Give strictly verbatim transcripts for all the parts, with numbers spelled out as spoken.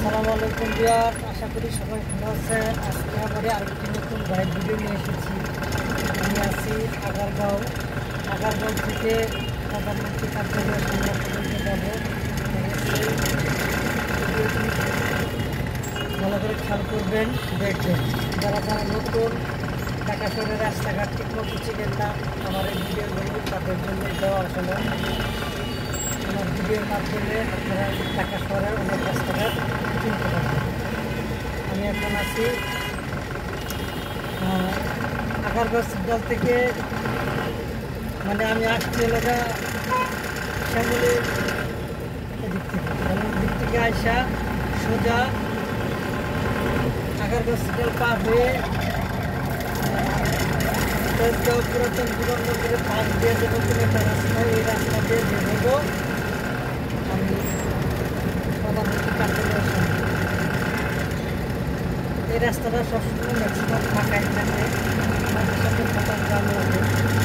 আসসালামু আলাইকুম ভিউয়ার্স, আশা করি সবাই ভালো আছেন। আজকে আবার আরেকটি নতুন গাইড ভিডিও নিয়ে এসেছি। আমি আছি আগারগাঁও। আগারগাঁও থেকে প্রধানমন্ত্রী কার্যালয়ের সামনে পর্যন্ত যাবো। ভালো করে খেয়াল করবেন, দেখবেন। যারা যারা নতুন ঢাকা শহরের রাস্তাঘাট ঠিকমতো চিনেন না, আমার এই ভিডিওগুলো তাদের জন্য দেওয়া আসলে। আমার ভিডিওর মাধ্যমে আপনারা ঢাকা শহরের অনেক রাস্তাঘাট চিনতে পারবেন। আমি এখন আছি আগারগাঁও সিগন্যাল থেকে, মানে আমি আসছি এলাকা শ্যামলির দিক থেকে, মানে দিক থেকে আসা সোজা আগারগাঁও সিগন্যাল পার হয়ে পুরাতন বিমানবন্দরের পাশ দিয়ে যে নতুন একটা রাস্তা, এই রাস্তা দিয়ে বেরোবো আমি প্রধানমন্ত্রী কার্যালয়ের সামনে। এই রাস্তাটা সবসময় ম্যাক্সিমাম ফাঁকাই থাকে, মাঝে সাথে ফাঁকা জাম হবে।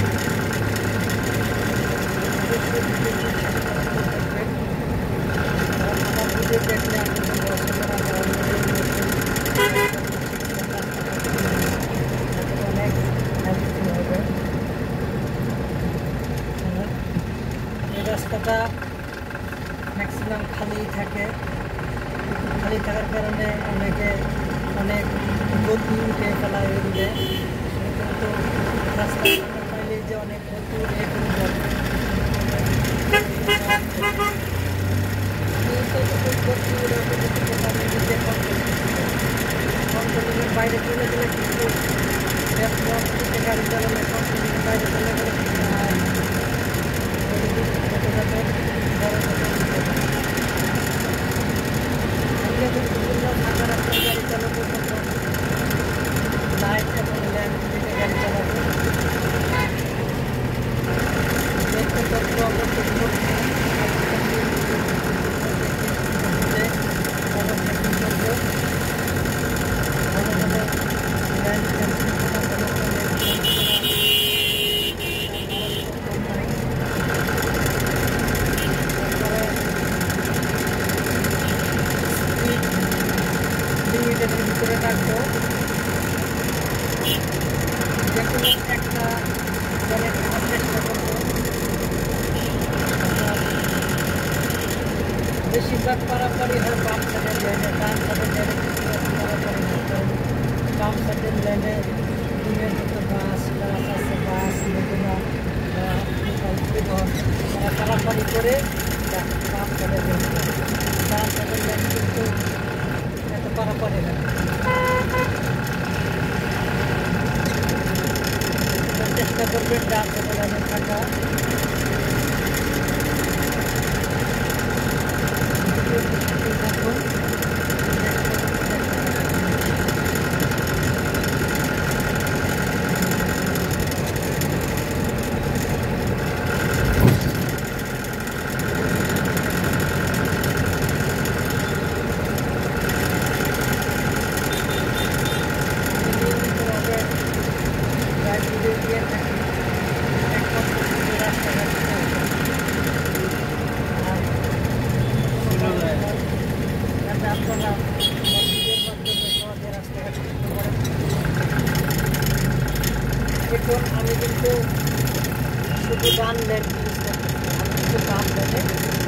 আমার ভিডিও দেখলে আপনাদের অনেক হেল্পফুল হবে। এই রাস্তাটা ম্যাক্সিমাম খালি থাকে, খালি থাকার কারণে অনেকে অনেক গতি উঠে ফেলা হয়ে দিলে, কিন্তু রাস্তা পাইলে যে অনেক গতি উঠে কন্ট্রোলিংয়ের বাইরে চলে গেলে কিন্তু গাড়ি চালালে কন্ট্রোলিংয়ের বাইরে চলে গেলে ফাঁকা রাস্তায় গাড়ি চালাবো, লাইট এবং ল্যাম্প থেকে গাড়ি চালাবো। দেখতে তত্ত্ব অবশ্যই ভিতরে রাখবো। যে কোনো একটা জলের খাওয়ার চেষ্টা করবো। বেশিরভাগ পারাপারি হয় বাম সাইডের লাইনে, ডান সাইডের লাইনে পারাপারি হয়। বাম সাইডের লাইনে দিনের যত বাস বাস আছে, বাস বেগুনা তারা পারাপারি করে বাম সাইডের লাইনে, ডান সাইডের লাইন কিন্তু এত পারাপারি হয়। চেষ্টা করবেন ডান সাইডের লাইনে থাকা। এখন আমি কিন্তু শুধু ডান লেন ইউজ করতেছি, আমি কিন্তু বাম লেনে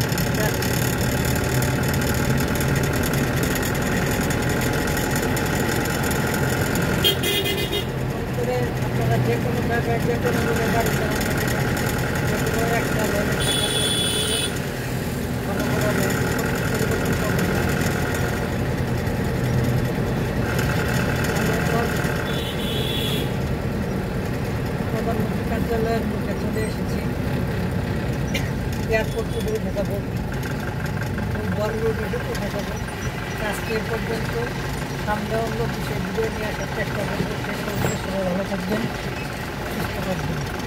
করে আপনারা যে কোনো জায়গায় যে কোনো গাড়ি চালাতে যে কোনো একটা লেনে বড় বড় লেন প্রধানমন্ত্রী কার্যালয়ের মুখে চলে এসেছি। এয়ারপোর্ট থেকে উঠে যাবো, ওই বড় রোডে উঠে যাবো। আজকে এ পর্যন্ত, সামনে অন্য কিছু ভিডিও নিয়ে আসার চেষ্টা করবো। সবাই ভালো থাকবেন, সুস্থ থাকবেন।